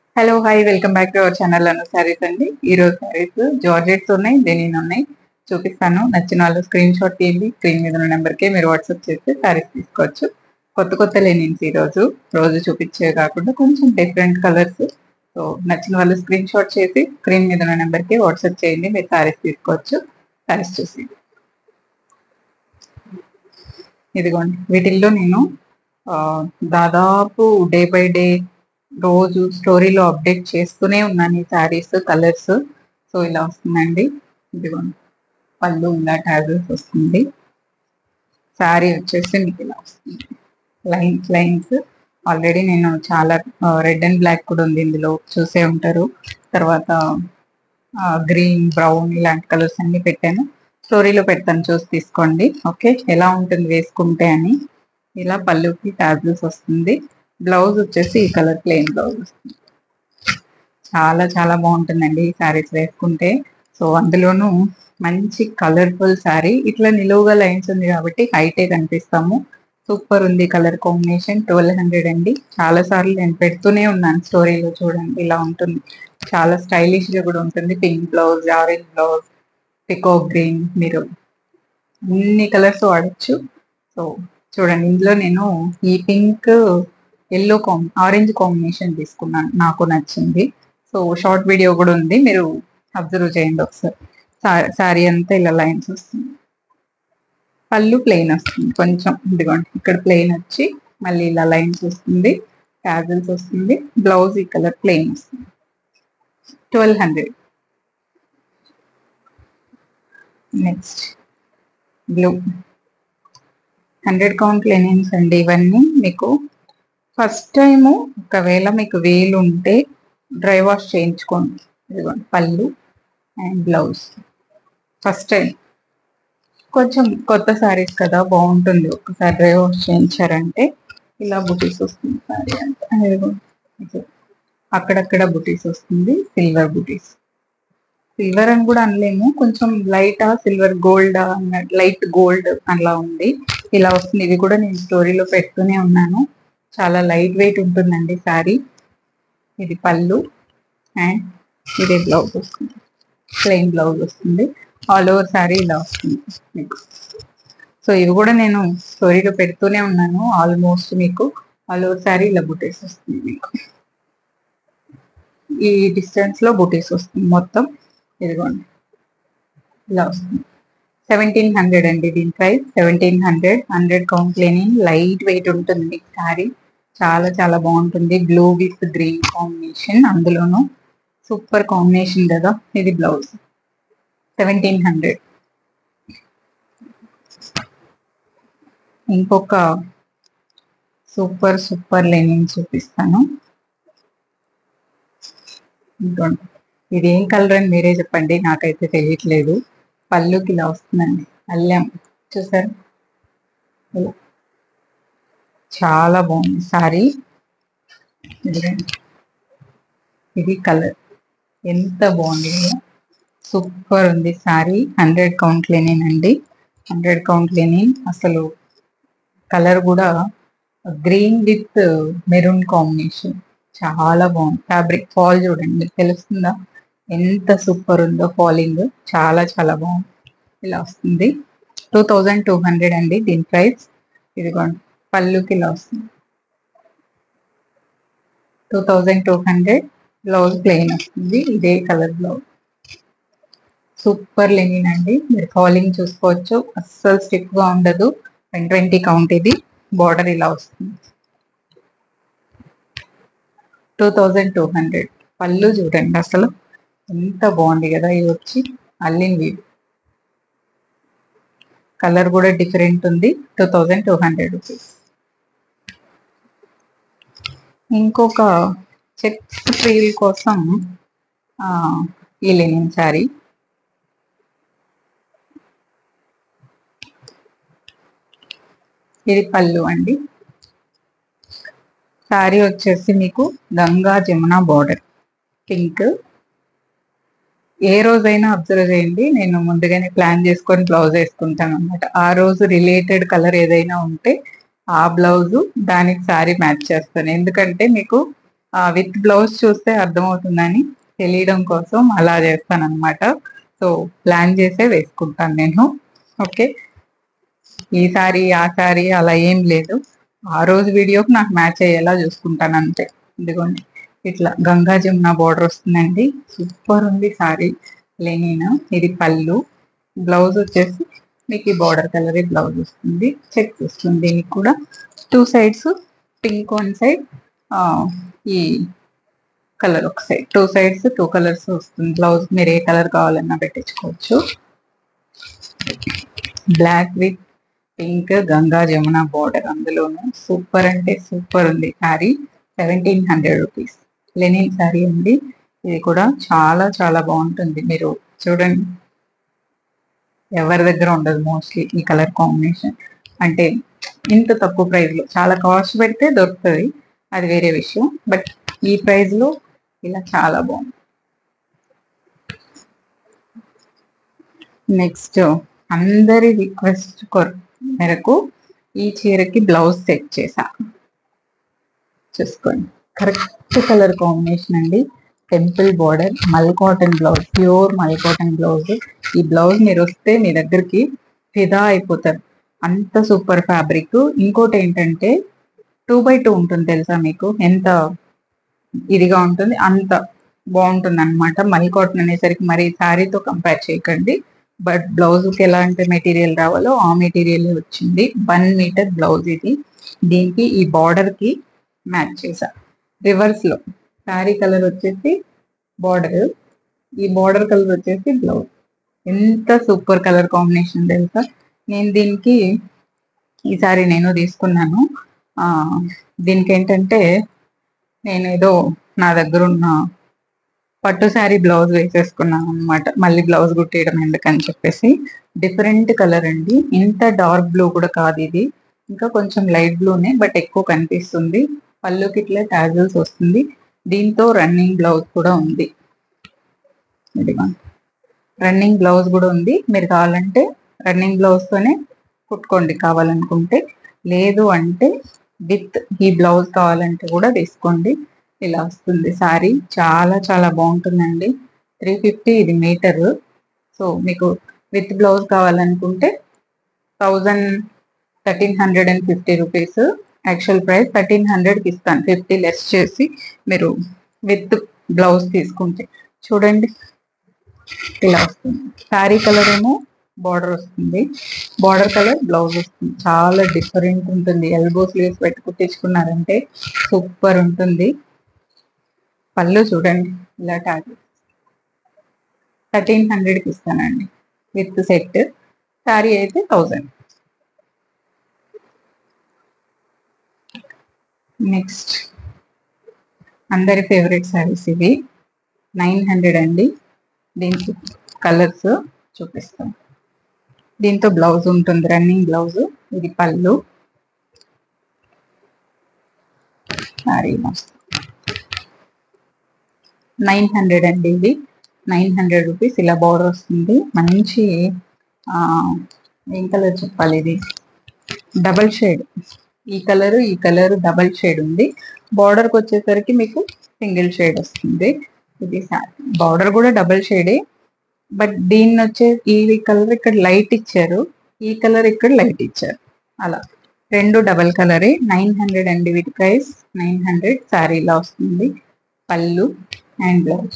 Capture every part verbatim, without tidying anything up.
Hello hi welcome back to our channel Anu sarees అండి. ఈ రోజు సారీస్ జార్జెట్స్ ఉన్నాయి, డెనిన్ ఉన్నాయి, చూపిస్తాను. నచ్చిన వాళ్ళు స్క్రీన్ షాట్ తీయండి. స్క్రీన్ మీద ఉన్న నెంబర్ కి మీరు వాట్సాప్ చేస్తే సారీస్ తీసుకోవచ్చు. కొత్త కొత్త లెనిన్స్ ఈ రోజు రోజు చూపించే కాకుండా కొంచెం డిఫరెంట్ కలర్స్. సో నచ్చిన వాళ్ళు స్క్రీన్ షాట్ చేసి స్క్రీన్ మీద ఉన్న నెంబర్ కి వాట్సాప్ చేయండి, మీరు సారీస్ తీసుకోవచ్చు. సారీస్ చూసి ఇదిగోండి, వీటిల్లో నేను ఆ, దాదాపు డే బై డే రోజు స్టోరీలో అప్డేట్ చేస్తూనే ఉన్నాను ఈ శారీస్ కలర్స్. సో ఇలా వస్తుందండి. ఇదిగోండి, పళ్ళు ఇలా ట్యాజల్స్ వస్తుంది. శారీ వచ్చేసి మీకు ఇలా వస్తుంది, లైన్స్ లైన్స్. ఆల్రెడీ నేను చాలా రెడ్ అండ్ బ్లాక్ కూడా ఉంది ఇందులో, చూసే ఉంటారు. తర్వాత గ్రీన్ బ్రౌన్ ఇలాంటి కలర్స్ అన్ని పెట్టాను. స్టోరీలో పెడతాను, చూసి తీసుకోండి. ఓకే, ఎలా ఉంటుంది వేసుకుంటే అని. ఇలా పళ్ళుకి ట్యాజల్స్ వస్తుంది. బ్లౌజ్ వచ్చేసి ఈ కలర్ ప్లెయిన్ బ్లౌజ్ వస్తుంది. చాలా చాలా బాగుంటుందండి ఈ శారీస్ వేసుకుంటే. సో అందులోనూ మంచి కలర్ఫుల్ శారీ, ఇట్లా నిలువుగా లైన్స్ ఉంది కాబట్టి హైటే కనిపిస్తాము. సూపర్ ఉంది కలర్ కాంబినేషన్. ట్వెల్వ్ హండ్రెడ్ అండి. చాలా సార్లు నేను పెడుతూనే ఉన్నాను స్టోరీలో, చూడండి ఇలా ఉంటుంది. చాలా స్టైలిష్ గా కూడా ఉంటుంది. Pink blouse, orange blouse, peacock green, మీరు అన్ని కలర్స్ వాడచ్చు. సో చూడండి, ఇందులో నేను ఈ pink yellow combi orange combination తీసుకున్నాను, నాకు నచ్చింది. సో షార్ట్ వీడియో కూడా ఉంది, మీరు అబ్జర్వ్ చేయండి ఒకసారి. శారీ అంతా ఇలా లైన్స్ వస్తుంది. పళ్ళు ప్లెయిన్ వస్తుంది కొంచెం, ఇదిగోండి ఇక్కడ ప్లెయిన్ వచ్చి మళ్ళీ ఇలా లైన్స్ వస్తుంది, ట్యాజల్స్ వస్తుంది. బ్లౌజ్ ఈ కలర్ ప్లెయిన్ వస్తుంది. Twelve hundred. Next blue, hundred count linens అండి ఇవన్నీ. మీకు ఫస్ట్ టైము ఒకవేళ మీకు వేలు ఉంటే డ్రై వాష్ చేయించుకోండి. ఇదిగోండి పళ్ళు అండ్ బ్లౌజ్. ఫస్ట్ టైం కొంచెం కొత్త శారీస్ కదా, బాగుంటుంది ఒకసారి డ్రై వాష్ చేయించారంటే. ఇలా బుటీస్ వస్తుంది శారీ అంతా. ఇదిగోండి అక్కడక్కడ బుటీస్ వస్తుంది, సిల్వర్ బుటీస్. సిల్వర్ అని కూడా అనలేము, కొంచెం లైట్ సిల్వర్ గోల్డ్ అన్నట్టు, లైట్ గోల్డ్ అలా ఉంది. ఇలా వస్తుంది. ఇది కూడా నేను స్టోరీలో పెడుతూనే ఉన్నాను. చాలా లైట్ వెయిట్ ఉంటుందండి శారీ. ఇది పళ్ళు అండ్ ఇదే బ్లౌజ్ వస్తుంది, ప్లెయిన్ బ్లౌజ్ వస్తుంది. ఆల్ ఓవర్ శారీ ఇలా వస్తుంది మీకు. సో ఇవి కూడా నేను స్టోరీలో పెడుతూనే ఉన్నాను. ఆల్మోస్ట్ మీకు ఆల్ ఓవర్ శారీ ఇలా బుటీస్ వస్తుంది. మీకు ఈ డిస్టెన్స్ లో బుటీస్ వస్తుంది మొత్తం. ఇదిగోండి ఇలా వస్తుంది. సెవెంటీన్ హండ్రెడ్ అండి దీని price. Seventeen hundred. Hundred count లేని లైట్ వెయిట్ ఉంటుంది శారీ. చాలా చాలా బాగుంటుంది. బ్లూ విత్ గ్రీన్ కాంబినేషన్, అందులోనూ సూపర్ కాంబినేషన్ కదా. ఇది బ్లౌజ్. Seventeen hundred. ఇంకొక సూపర్ సూపర్ లెనిన్ చూపిస్తాను. ఇది ఏం కలర్ అని మీరే చెప్పండి, నాకైతే తెలియట్లేదు. పళ్ళుకి ఇలా వస్తుందండి, అల్లం చూసారు. చాలా బాగుంది సారీ. ఇది కలర్ ఎంత బాగుంది, సూపర్ ఉంది సారీ. హండ్రెడ్ కౌంట్ లేనేనండి, హండ్రెడ్ కౌంట్ లేని. అసలు కలర్ కూడా గ్రీన్ విత్ మెరూన్ కాంబినేషన్, చాలా బాగుంది. ఫ్యాబ్రిక్ ఫాల్ చూడండి, తెలుస్తుందా ఎంత సూపర్ ఉందో ఫాలింగ్. చాలా చాలా బాగుంది. ఇలా వస్తుంది. టూ థౌజండ్ టూ హండ్రెడ్ అండి దీని ప్రైస్. ఇదిగోండి పళ్ళుకి ఇలా వస్తుంది, two thousand two hundred. Blouse plain వస్తుంది, ఇదే కలర్ బ్లౌజ్. సూపర్ లెనిన్ అండి. మీరు ఫాలింగ్ చూసుకోవచ్చు, అస్సలు స్టిఫ్ గా ఉండదు. One twenty count. ఇది బార్డర్ ఇలా వస్తుంది. Two thousand two hundred. పళ్ళు చూడండి అసలు ఎంత బాగుంది కదా. ఇది వచ్చి అల్లిన్ వీవ్, కలర్ కూడా డిఫరెంట్ ఉంది. Two thousand two hundred rupees. ఇంకొక చెక్స్ ఫ్రీల్ కోసం ఈ లెనిన్ శారీ. ఇది పళ్ళు అండి. శారీ వచ్చేసి మీకు గంగా జమున బార్డర్ పింక్. ఏ రోజైనా అబ్జర్వ్ చేయండి, నేను ముందుగానే ప్లాన్ చేసుకొని బ్లౌజ్ వేసుకుంటాను అనమాట. ఆ రోజు రిలేటెడ్ కలర్ ఏదైనా ఉంటే ఆ బ్లౌజ్ దానికి శారీ మ్యాచ్ చేస్తాను. ఎందుకంటే మీకు విత్ బ్లౌజ్ చూస్తే అర్థమవుతుందని తెలియడం కోసం అలా చేస్తాను అనమాట. సో ప్లాన్ చేసే వేసుకుంటాను నేను. ఓకే, ఈ సారీ ఆ సారీ అలా ఏం లేదు, ఆ రోజు వీడియోకి నాకు మ్యాచ్ అయ్యేలా చూసుకుంటాను అంతే. ఇదిగోండి ఇట్లా గంగా జమున బోర్డర్ వస్తుందండి, సూపర్ ఉంది సారీ. లెనిన్, ఇది పళ్ళు, బ్లౌజ్ వచ్చేసి మీకు ఈ బార్డర్ కలర్ బ్లౌజ్ వస్తుంది, చెక్ వస్తుంది దీనికి కూడా. Two sides pink one side, ఈ కలర్ ఒక సైడ్, టూ సైడ్స్ టూ కలర్స్ వస్తుంది బ్లౌజ్. మీరు ఏ కలర్ కావాలన్నా పెట్టించుకోవచ్చు. Black with pink Ganga Jamuna border, అందులోను సూపర్ అంటే సూపర్ ఉంది saree. Seventeen hundred rupees linen saree ఉంది. ఇది కూడా చాలా చాలా బాగుంటుంది. మీరు చూడండి, ఎవరి దగ్గర ఉండదు మోస్ట్లీ ఈ కలర్ కాంబినేషన్. అంటే ఇంత తక్కువ ప్రైస్ లో, చాలా కాస్ట్ పెడితే దొరుకుతుంది, అది వేరే విషయం. బట్ ఈ ప్రైస్ లో ఇలా చాలా బాగుంది. నెక్స్ట్ అందరి రిక్వెస్ట్ మేరకు ఈ చీరకి బ్లౌజ్ సెట్ చేసా, చూసుకోండి. కరెక్ట్ కలర్ కాంబినేషన్ అండి. Temple border, mul cotton blouse, pure mul cotton blouse. ఈ బ్లౌజ్ మీరు వస్తే మీ దగ్గరికి ఫిదా అయిపోతారు, అంత సూపర్ ఫ్యాబ్రిక్. ఇంకోటి ఏంటంటే టూ బై టూ ఉంటుంది తెలుసా మీకు, ఎంత ఇదిగా ఉంటుంది అంత బాగుంటుంది అనమాట. మల్ కాటన్ అనేసరికి మరి శారీతో కంపేర్ చేయకండి. బట్ బ్లౌజ్కి ఎలాంటి మెటీరియల్ రావాలో ఆ మెటీరియల్ వచ్చింది. వన్ మీటర్ బ్లౌజ్ ఇది. దీనికి ఈ బార్డర్ కి మ్యాచ్ చేసా. రివర్స్ లో శారీ కలర్ వచ్చేసి బార్డర్, ఈ బార్డర్ కలర్ వచ్చేసి బ్లౌజ్. ఎంత సూపర్ కలర్ కాంబినేషన్ తెలుసా. నేను దీనికి ఈసారి నేను తీసుకున్నాను. ఆ దీనికి ఏంటంటే నేను ఏదో నా దగ్గర ఉన్న పట్టు శారీ బ్లౌజ్ వేసేసుకున్నాను అనమాట. మళ్ళీ బ్లౌజ్ కుట్టేయడం ఎందుకని చెప్పేసి. డిఫరెంట్ కలర్ అండి, ఇంత డార్క్ బ్లూ కూడా కాదు ఇది, ఇంకా కొంచెం లైట్ బ్లూనే, బట్ ఎక్కువ కనిపిస్తుంది. పళ్ళుకి ఇట్లా టాజల్స్ వస్తుంది. దీంతో రన్నింగ్ బ్లౌజ్ కూడా ఉంది, ఇదిగా రన్నింగ్ బ్లౌజ్ కూడా ఉంది. మీరు కావాలంటే రన్నింగ్ బ్లౌజ్ తోనే కుట్టుకోండి కావాలనుకుంటే, లేదు అంటే విత్ ఈ బ్లౌజ్ కావాలంటే కూడా తీసుకోండి. ఇలా వస్తుంది సారీ, చాలా చాలా బాగుంటుందండి. త్రీ ఫిఫ్టీ ఇది మీటర్. సో మీకు విత్ బ్లౌజ్ కావాలనుకుంటే thousand thirteen hundred and fifty rupees. Actual price thirteen హండ్రెడ్కి ఇస్తాను, ఫిఫ్టీ లెస్ చేసి మీరు విత్ బ్లౌజ్ తీసుకుంటే. చూడండి ఇలా వస్తుంది. శారీ కలర్ ఏమో బార్డర్ వస్తుంది, బార్డర్ కలర్ బ్లౌజ్ వస్తుంది. చాలా డిఫరెంట్ ఉంటుంది. ఎల్బో స్లీవ్స్ పెట్టి కుట్టించుకున్నారంటే సూపర్ ఉంటుంది. పళ్ళు చూడండి ఇలా ట్యాగ్, థర్టీన్ హండ్రెడ్కి ఇస్తానండి విత్ సెట్. శారీ అయితే థౌజండ్. నెక్స్ట్ అందరి ఫేవరెట్ శారీస్ ఇవి, నైన్ హండ్రెడ్ అండి. దీనికి కలర్స్ చూపిస్తాం. దీంతో బ్లౌజ్ ఉంటుంది, రన్నింగ్ బ్లౌజ్. ఇది పళ్ళు, సారీ మస్తు. నైన్ హండ్రెడ్ అండి ఇది, నైన్ హండ్రెడ్ రూపీస్. ఇలా బోర్డర్ వస్తుంది, మంచి ఏం కలర్ చెప్పాలి, ఇది డబల్ షేడ్. ఈ కలర్ ఈ కలర్ డబల్ షేడ్ ఉంది. బార్డర్కి వచ్చేసరికి మీకు సింగిల్ షేడ్ వస్తుంది. ఇది బార్డర్ కూడా డబల్ షేడే, బట్ దీన్ని వచ్చే ఈ కలర్ ఇక్కడ లైట్ ఇచ్చారు, ఈ కలర్ ఇక్కడ లైట్ ఇచ్చారు, అలా రెండు డబల్ కలరే. నైన్ హండ్రెడ్ అండి వీటి ప్రైస్, నైన్ హండ్రెడ్. శారీ ఇలా వస్తుంది, పళ్ళు అండ్ బ్లౌజ్.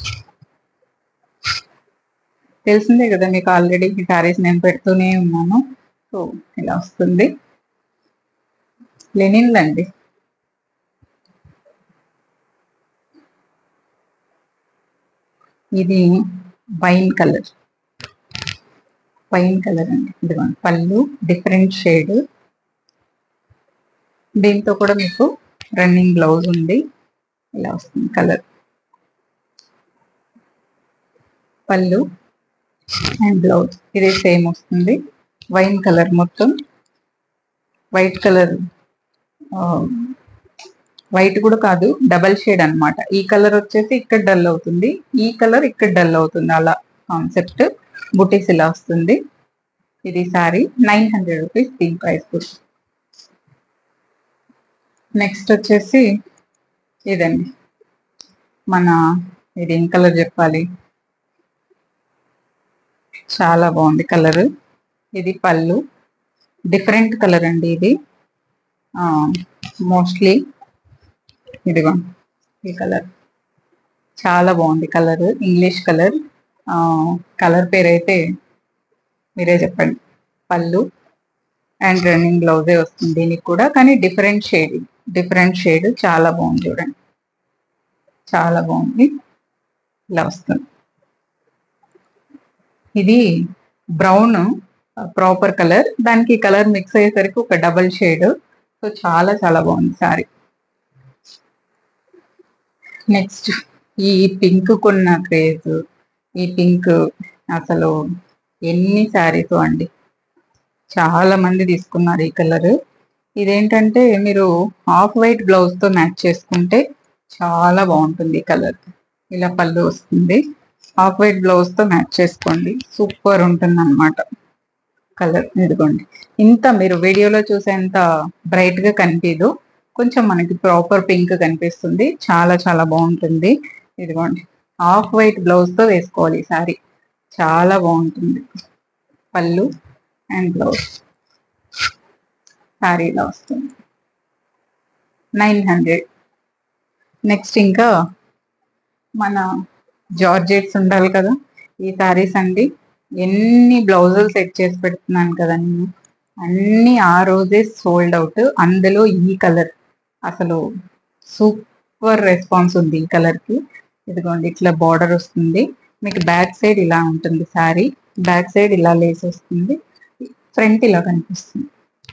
తెలిసిందే కదా మీకు, ఆల్రెడీ ఈ శారీస్ నేను పెడుతూనే ఉన్నాను. సో ఇలా వస్తుంది. లెనిన్ అండి, ఇది వైన్ కలర్, వైన్ కలర్ అండి. ఇదిగోండి పళ్ళు డిఫరెంట్ షేడ్. దీంతో కూడా మీకు రన్నింగ్ బ్లౌజ్ ఉంది. ఇలా వస్తుంది కలర్, పళ్ళు అండ్ బ్లౌజ్ ఇదే సేమ్ వస్తుంది. వైన్ కలర్, మొత్తం వైట్ కలర్, వైట్ కూడా కాదు డబల్ షేడ్ అన్నమాట. ఈ కలర్ వచ్చేసి ఇక్కడ డల్ అవుతుంది, ఈ కలర్ ఇక్కడ డల్ అవుతుంది, అలా కాన్సెప్ట్. బుటీస్ ఇలా వస్తుంది. ఇది సారీ నైన్ హండ్రెడ్ రూపీస్ దీని ప్రైస్ కూడా. నెక్స్ట్ వచ్చేసి ఇదండి, మన ఇది ఏం కలర్ చెప్పాలి, చాలా బాగుంది కలర్. ఇది పళ్ళు, డిఫరెంట్ కలర్ అండి ఇది. మోస్ట్లీ ఇదిగో ఈ కలర్ చాలా బాగుంది కలర్, ఇంగ్లీష్ కలర్. కలర్ పేరు అయితే మీరే చెప్పండి. పళ్ళు అండ్ రన్నింగ్ బ్లౌజే వస్తుంది దీనికి కూడా, కానీ డిఫరెంట్ షేడ్, డిఫరెంట్ షేడ్ చాలా బాగుంది చూడండి, చాలా బాగుంది. ఇలా వస్తుంది. ఇది బ్రౌన్ ప్రాపర్ కలర్, దానికి కలర్ మిక్స్ అయ్యేసరికి ఒక డబల్ షేడ్. సో చాలా చాలా బాగుంది సారీ. నెక్స్ట్ ఈ పింక్ కొన్న క్రేజ్, ఈ పింక్ అసలు ఎన్ని శారీస్ అండి, చాలా మంది తీసుకున్నారు ఈ కలర్. ఇదేంటంటే మీరు హాఫ్ వైట్ బ్లౌజ్ తో మ్యాచ్ చేసుకుంటే చాలా బాగుంటుంది ఈ కలర్. ఇలా పళ్ళు వస్తుంది, హాఫ్ వైట్ బ్లౌజ్ తో మ్యాచ్ చేసుకోండి, సూపర్ ఉంటుంది అన్నమాట కలర్. ఇదిగోండి, ఇంత మీరు వీడియోలో చూసేంత బ్రైట్ గా కనిపించదు, కొంచెం మనకి ప్రాపర్ పింక్ కనిపిస్తుంది, చాలా చాలా బాగుంటుంది. ఇదిగోండి, హాఫ్ వైట్ బ్లౌజ్ తో వేసుకోవాలి ఈ సారీ, చాలా బాగుంటుంది. పళ్ళు అండ్ బ్లౌజ్ సారీ ఇలా వస్తుంది, నైన్ హండ్రెడ్. నెక్స్ట్ ఇంకా మన జార్జెట్స్ ఉండాలి కదా, ఈ సారీస్ అండి. ఎన్ని బ్లౌజులు సెట్ చేసి పెడుతున్నాను కదా నేను, అన్ని ఆ రోజే సోల్డ్ అవుట్. అందులో ఈ కలర్ అసలు సూపర్ రెస్పాన్స్ ఉంది ఈ కలర్ కి. ఇదిగోండి, ఇట్లా బార్డర్ వస్తుంది మీకు, బ్యాక్ సైడ్ ఇలా ఉంటుంది శారీ, బ్యాక్ సైడ్ ఇలా లేస్ వస్తుంది, ఫ్రంట్ ఇలా కనిపిస్తుంది.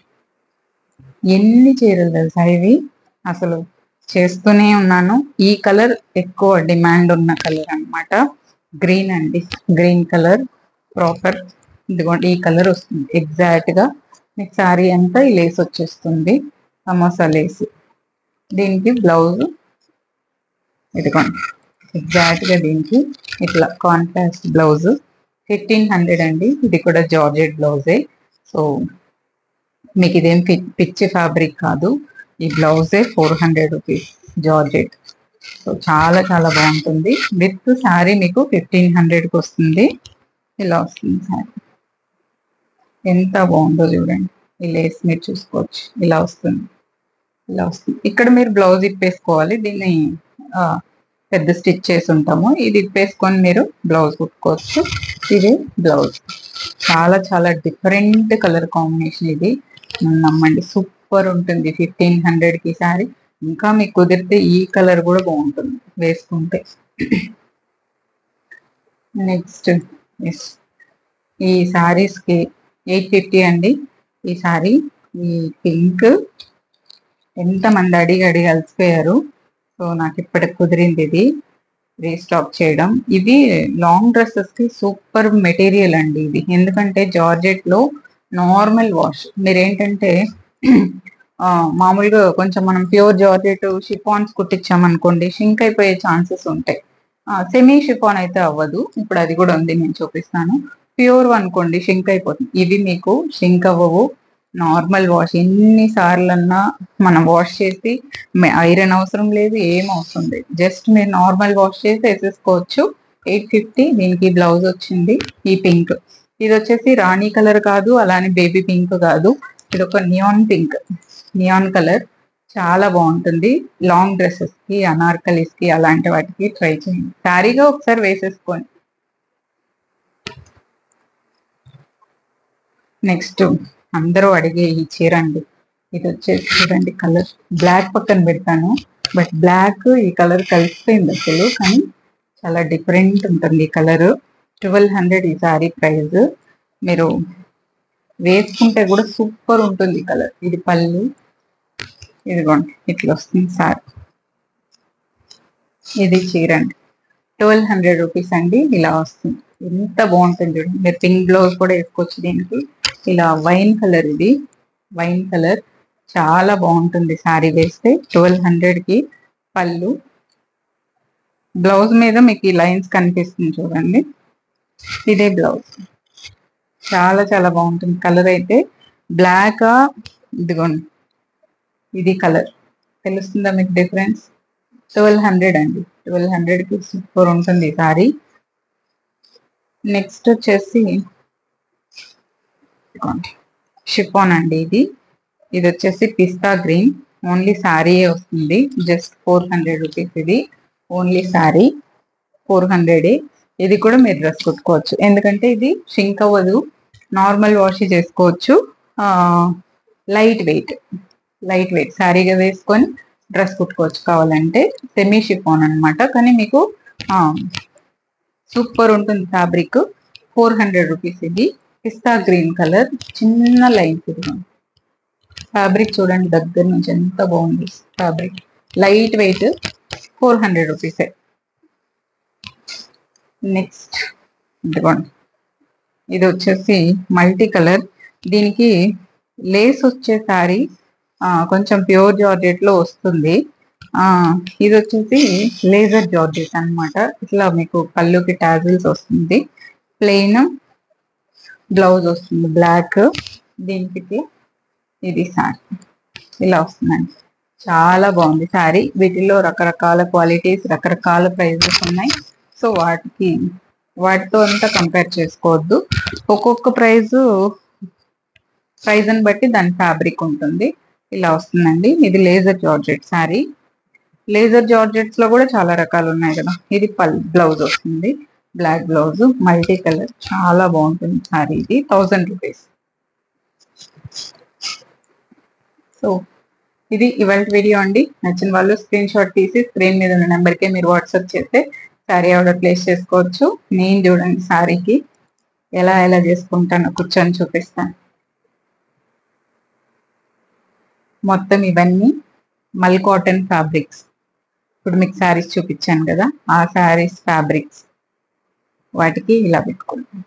ఎన్ని చీరలు తెలుసా ఇవి, అసలు చేస్తూనే ఉన్నాను. ఈ కలర్ ఎక్కువ డిమాండ్ ఉన్న కలర్ అన్నమాట, గ్రీన్ అండి, గ్రీన్ కలర్ ప్రాపర్. ఇదిగోండి ఈ కలర్ వస్తుంది ఎగ్జాక్ట్ గా మీకు, శారీ అంతా ఈ లేస్ వచ్చేస్తుంది, సమోసా లేస్. దీనికి బ్లౌజ్ ఇదిగోండి ఎగ్జాక్ట్ గా దీనికి ఇట్లా కాంట్రాస్ట్ బ్లౌజ్, ఫిఫ్టీన్ హండ్రెడ్ అండి. ఇది కూడా జార్జెట్ బ్లౌజే. సో మీకు ఇదేం పిచ్చి ఫ్యాబ్రిక్ కాదు, ఈ బ్లౌజే four hundred rupees georgette. So చాలా చాలా బాగుంటుంది. విత్ శారీ మీకు ఫిఫ్టీన్ హండ్రెడ్కి వస్తుంది. ఇలా వస్తుంది శారీ, ఎంత బాగుందో చూడండి. ఈ లేస్ మీరు చూసుకోవచ్చు, ఇలా వస్తుంది, ఇలా వస్తుంది. ఇక్కడ మీరు బ్లౌజ్ ఇప్పేసుకోవాలి, దీన్ని పెద్ద స్టిచ్ చేసి ఉంటాము, ఇది ఇప్పేసుకొని మీరు బ్లౌజ్ కుట్టుకోవచ్చు. ఇది బ్లౌజ్, చాలా చాలా డిఫరెంట్ కలర్ కాంబినేషన్ ఇది, నమ్మండి సూపర్ ఉంటుంది. ఫిఫ్టీన్ హండ్రెడ్ కి శారీ, ఇంకా మీకు కుదిరితే ఈ కలర్ కూడా బాగుంటుంది వేసుకుంటే. నెక్స్ట్ ఈ శారీస్ కి ఎయిట్ ఫిఫ్టీ అండి ఈ శారీ. ఈ పింక్ ఎంతమంది అడిగి అడిగి అలసిపోయారు, సో నాకు ఇప్పటికి కుదిరింది ఇది రీస్టాక్ చేయడం. ఇది లాంగ్ డ్రెస్సెస్ కి సూపర్ మెటీరియల్ అండి ఇది, ఎందుకంటే జార్జెట్ లో నార్మల్ వాష్, మీరేంటంటే మామూలుగా కొంచెం మనం ప్యూర్ జార్జెట్ షిఫాన్స్ కుట్టించామనుకోండి షింక్ అయిపోయే ఛాన్సెస్ ఉంటాయి. సెమీ షిఫాన్ అయితే అవ్వదు, ఇప్పుడు అది కూడా ఉంది నేను చూపిస్తాను. ప్యూర్ అనుకోండి షింక్ అయిపోతుంది, ఇవి మీకు షింక్ అవ్వవు. నార్మల్ వాష్ ఎన్ని సార్లన్నా మనం వాష్ చేసి, ఐరన్ అవసరం లేదు, ఏం అవసరం లేదు, జస్ట్ మీరు నార్మల్ వాష్ చేసి వేసేసుకోవచ్చు. Eight fifty. దీనికి బ్లౌజ్ వచ్చింది ఈ పింక్, ఇది వచ్చేసి రాణి కలర్ కాదు, అలానే బేబీ పింక్ కాదు, ఇది ఒక నియాన్ పింక్, నియాన్ కలర్, చాలా బాగుంటుంది. లాంగ్ డ్రెస్సెస్ కి, అనార్కలీస్ కి, అలాంటి వాటికి ట్రై చేయండి. శారీగా ఒకసారి వేసేసుకోండి. నెక్స్ట్ అందరూ అడిగే ఈ చీర అండి, ఇది వచ్చేసి చూడండి కలర్, బ్లాక్ పక్కన పెడతాను, బట్ బ్లాక్ ఈ కలర్ కలిసిపోయింది అసలు, కానీ చాలా డిఫరెంట్ ఉంటుంది ఈ కలర్. ట్వెల్వ్ హండ్రెడ్ ఈ సారీ ప్రైస్, మీరు వేసుకుంటే కూడా సూపర్ ఉంటుంది ఈ కలర్. ఇది పళ్ళు, ఇదిగోండి ఇట్లా వస్తుంది సారీ. ఇది చీర అండి, ట్వెల్వ్ హండ్రెడ్ రూపీస్ అండి, ఇలా వస్తుంది. ఎంత బాగుంటుంది చూడండి, మీరు పింక్ బ్లౌజ్ కూడా వేసుకోవచ్చు దీనికి. ఇలా వైన్ కలర్, ఇది వైన్ కలర్, చాలా బాగుంటుంది శారీ వేస్తే. ట్వెల్వ్ హండ్రెడ్ కి పళ్ళు, బ్లౌజ్ మీద మీకు ఈ లైన్స్ కనిపిస్తుంది చూడండి, ఇదే బ్లౌజ్. చాలా చాలా బాగుంటుంది కలర్ అయితే. బ్లాక్, ఇదిగోండి ఇది కలర్, తెలుస్తుందా మీకు డిఫరెన్స్? ట్వెల్వ్ హండ్రెడ్ అండి. ట్వెల్వ్ హండ్రెడ్ కి సూపర్ ఉంటుంది ఈ సారీ. నెక్స్ట్ వచ్చేసి షిఫాన్ అండి. ఇది ఇది వచ్చేసి పిస్తా గ్రీన్. ఓన్లీ శారీయే వస్తుంది. Just four hundred rupees. ఇది ఓన్లీ శారీ ఫోర్ హండ్రెడ్. ఇది కూడా మీరు డ్రెస్ కుట్టుకోవచ్చు, ఎందుకంటే ఇది షింక్ అవ్వదు, నార్మల్ వాష్ చేసుకోవచ్చు. లైట్ వెయిట్ లైట్ వెయిట్ శారీగా వేసుకొని డ్రెస్ కుట్టుకోవచ్చు కావాలంటే. సెమీ షిఫాన్ అనమాట, కానీ మీకు సూపర్ ఉంటుంది ఫ్యాబ్రిక్. Four hundred rupees. ఇది పిస్తా గ్రీన్ కలర్, చిన్న లైన్స్. ఇది ఫ్యాబ్రిక్ చూడండి దగ్గర నుంచి ఎంత బాగుంది fabric. Light weight, four hundred రూపీసే. నెక్స్ట్ ఇదిగోండి, ఇది వచ్చేసి మల్టీ కలర్. దీనికి లేస్ వచ్చే సారీ కొంచెం ప్యూర్ జార్జెట్ లో వస్తుంది. ఆ ఇది వచ్చేసి లేజర్ జార్జెట్ అన్నమాట. ఇట్లా మీకు పళ్ళుకి టాజిల్స్ వస్తుంది. ప్లెయిన్ బ్లౌజ్ వస్తుంది బ్లాక్. దీనికి ఇది సారీ ఇలా వస్తుందండి. చాలా బాగుంది సారీ. వీటిల్లో రకరకాల క్వాలిటీస్, రకరకాల ప్రైజెస్ ఉన్నాయి. సో వాటికి వాటితో అంతా కంపేర్ చేసుకోవద్దు. ఒక్కొక్క ప్రైజ్ ప్రైజ్ అని బట్టి దాని ఫ్యాబ్రిక్ ఉంటుంది. ఇలా వస్తుందండి. ఇది laser georgette sari. Laser georgettes లో కూడా చాలా రకాలు ఉన్నాయి కదా. ఇది పల్ బ్లౌజ్ వస్తుంది, బ్లాక్ బ్లౌజ్, మల్టీ కలర్. చాలా బాగుంటుంది శారీ. ఇది థౌజండ్ రూపీస్. సో ఇది ఇవాళ వీడియో అండి. నచ్చిన వాళ్ళు స్క్రీన్ షాట్ తీసి స్క్రీన్ మీద ఉన్న నెంబర్కే మీరు వాట్సాప్ చేస్తే శారీ ఆర్డర్ ప్లేస్ చేసుకోవచ్చు. నేను చూడండి శారీకి ఎలా ఎలా చేసుకుంటానో కూర్చొని చూపిస్తాను. మొత్తం ఇవన్నీ మల్ కాటన్ ఫ్యాబ్రిక్స్. ఇప్పుడు మీకు శారీస్ చూపించాను కదా, ఆ శారీస్ ఫ్యాబ్రిక్స్ వాటికి ఇలా పెట్టుకుంటాం.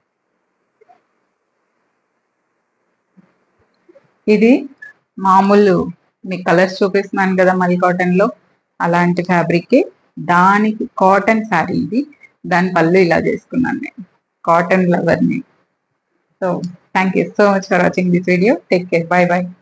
ఇది మామూలు మీకు కలర్స్ చూపిస్తున్నాను కదా మల్ కాటన్ లో, అలాంటి ఫ్యాబ్రిక్. దానికి కాటన్ శారీ ఇది. దాని పళ్ళు ఇలా చేసుకున్నాను నేను, కాటన్ లవర్ ని. So thank you so much for watching this video. Take care. Bye by.